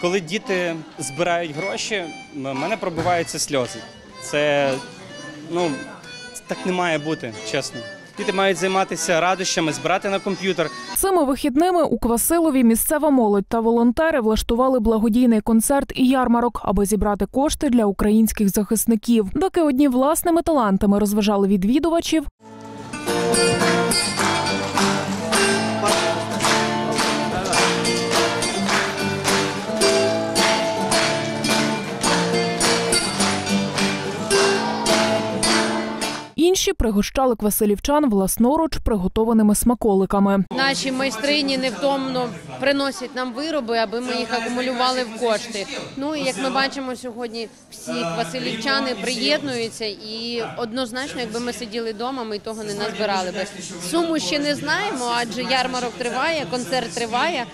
Коли діти збирають гроші, в мене пробиваються сльози. Це, так не має бути, чесно. Діти мають займатися радощами, збирати на комп'ютер. Цими вихідними у Квасилові місцева молодь та волонтери влаштували благодійний концерт і ярмарок, аби зібрати кошти для українських захисників. Доки одні власними талантами розважали відвідувачів, інші пригощали квасилівчан власноруч приготованими смаколиками. Наші майстрині невтомно приносять нам вироби, аби ми їх акумулювали в кошти. Ну і як ми бачимо сьогодні, всі квасилівчани приєднуються і однозначно, якби ми сиділи вдома, ми того не назбирали би. Суму ще не знаємо, адже ярмарок триває, концерт триває.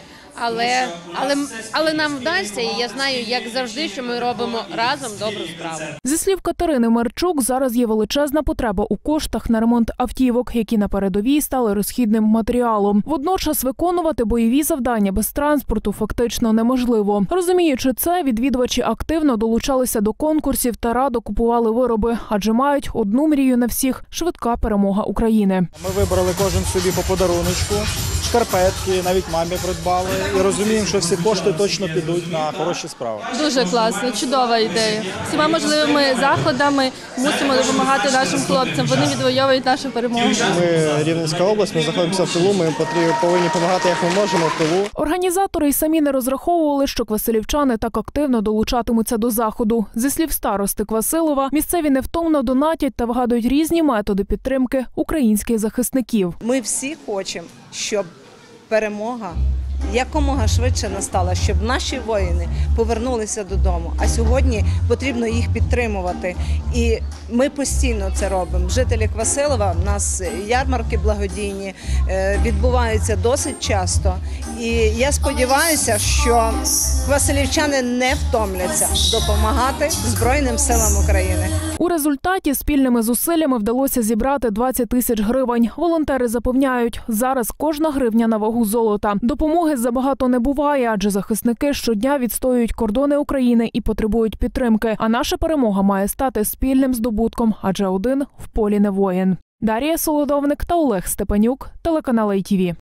Але нам вдасться, і я знаю, як завжди, що ми робимо разом добру справу. Зі слів Катерини Марчук, зараз є величезна потреба у коштах на ремонт автівок, які на передовій стали розхідним матеріалом. Водночас виконувати бойові завдання без транспорту фактично неможливо. Розуміючи це, відвідувачі активно долучалися до конкурсів та радо купували вироби, адже мають одну мрію на всіх – швидка перемога України. Ми вибрали кожен собі по подаруночку, шкарпетки, навіть мамі придбали. І розуміємо, що всі кошти точно підуть на хороші справи. Дуже класно, чудова ідея. Всіма можливими заходами мусимо допомагати нашим хлопцям. Вони відвоюють нашу перемогу. Ми Рівненська область, ми знаходимося в тилу, ми повинні допомагати, як ми можемо в тилу. Організатори й самі не розраховували, що квасилівчани так активно долучатимуться до заходу. Зі слів старости Квасилова, місцеві невтомно донатять та вигадують різні методи підтримки українських захисників. Ми всі хочемо, щоб перемога якомога швидше настала, щоб наші воїни повернулися додому. А сьогодні потрібно їх підтримувати. І ми постійно це робимо. Жителі Квасилова, в нас ярмарки благодійні, відбуваються досить часто. І я сподіваюся, що квасилівчани не втомляться допомагати Збройним силам України. У результаті спільними зусиллями вдалося зібрати 20 тисяч гривень. Волонтери запевняють, зараз кожна гривня на вагу золота. Допомоги забагато не буває, адже захисники щодня відстоюють кордони України і потребують підтримки. А наша перемога має стати спільним здобутком, адже один в полі не воїн. Дар'я Солодовник та Олег Степанюк, телеканал ITV.